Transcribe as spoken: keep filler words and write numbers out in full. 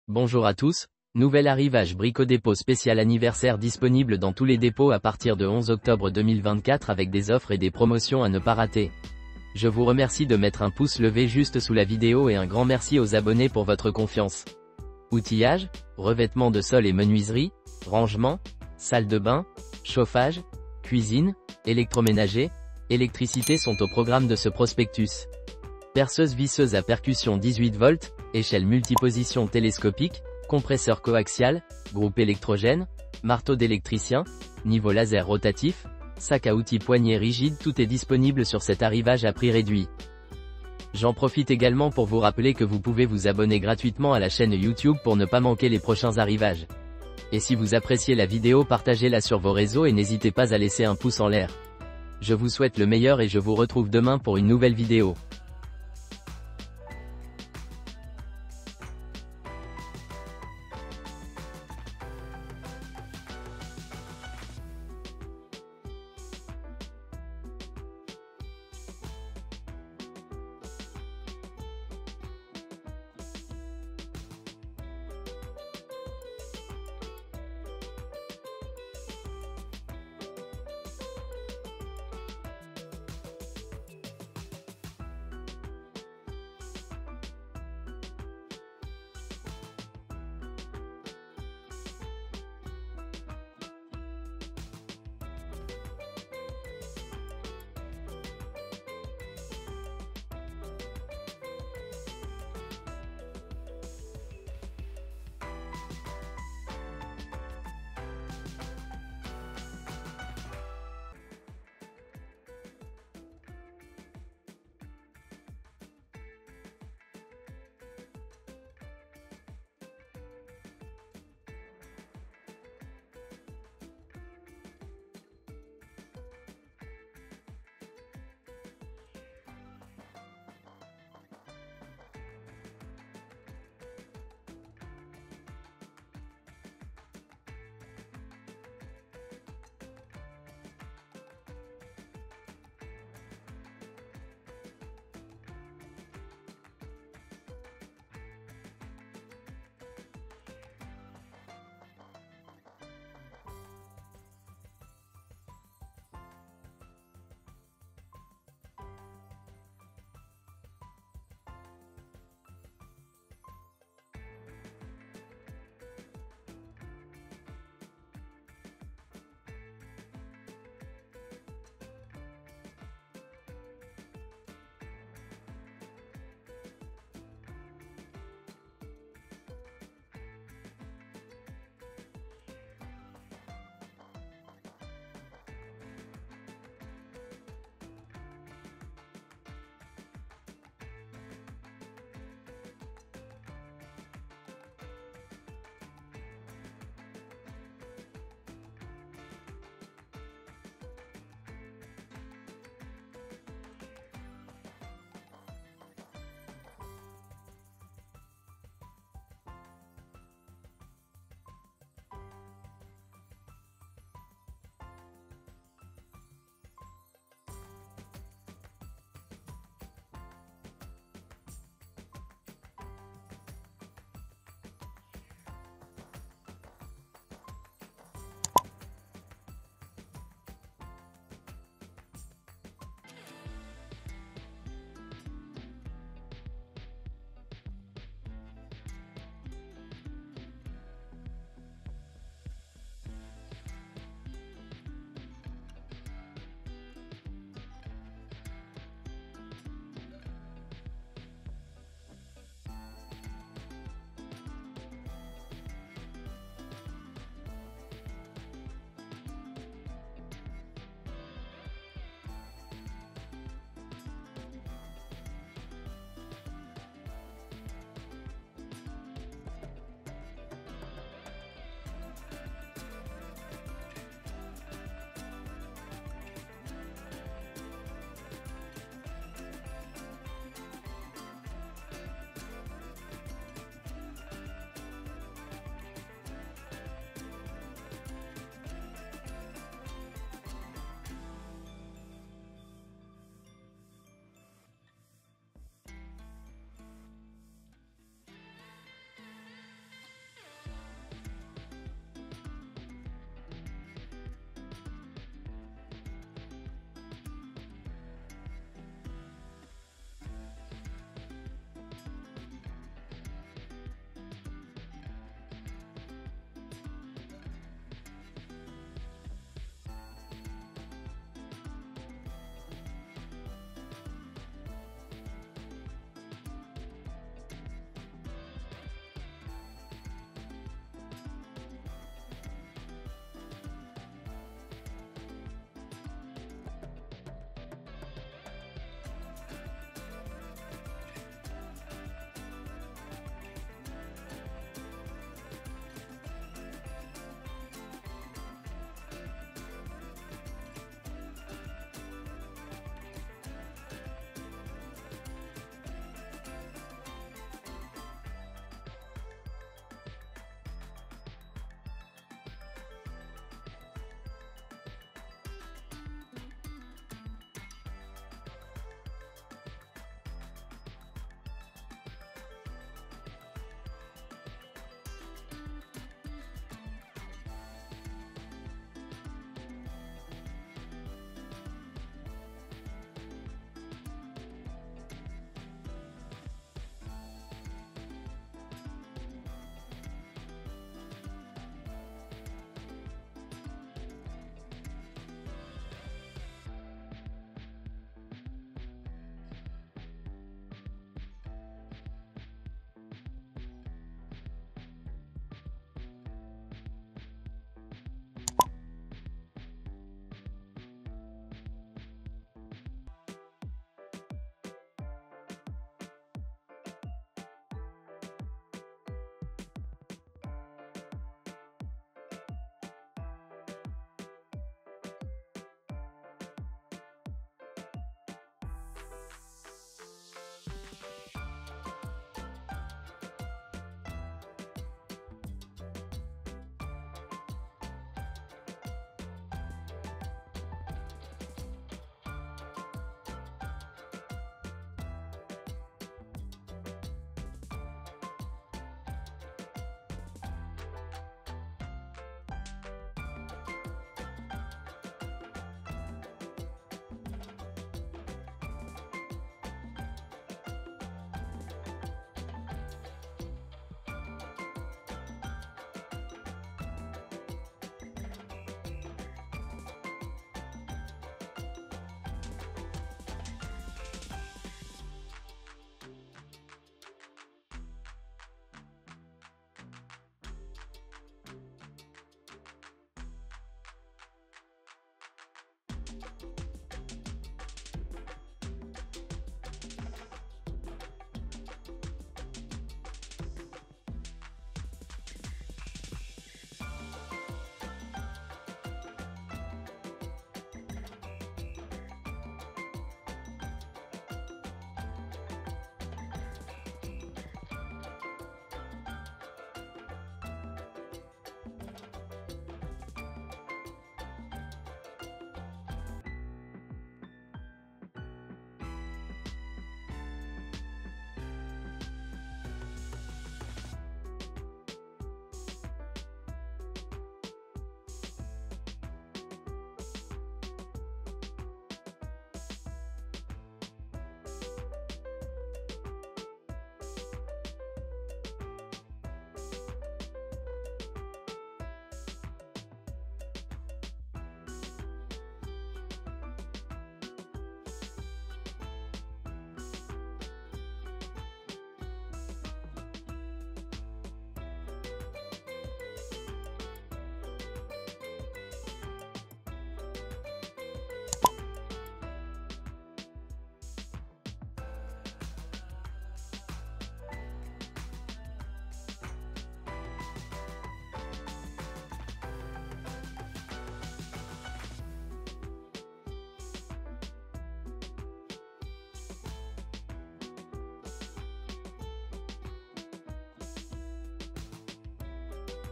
Bonjour à tous, nouvel arrivage Brico-Dépôt spécial anniversaire disponible dans tous les dépôts à partir de onze octobre deux mille vingt-quatre avec des offres et des promotions à ne pas rater. Je vous remercie de mettre un pouce levé juste sous la vidéo et un grand merci aux abonnés pour votre confiance. Outillage, revêtement de sol et menuiserie, rangement, salle de bain, chauffage, cuisine, électroménager, électricité sont au programme de ce prospectus. Perceuse visseuse à percussion dix-huit volts, échelle multiposition télescopique, compresseur coaxial, groupe électrogène, marteau d'électricien, niveau laser rotatif, sac à outils poignée rigide, tout est disponible sur cet arrivage à prix réduit. J'en profite également pour vous rappeler que vous pouvez vous abonner gratuitement à la chaîne YouTube pour ne pas manquer les prochains arrivages. Et si vous appréciez la vidéo, partagez-la sur vos réseaux et n'hésitez pas à laisser un pouce en l'air. Je vous souhaite le meilleur et je vous retrouve demain pour une nouvelle vidéo.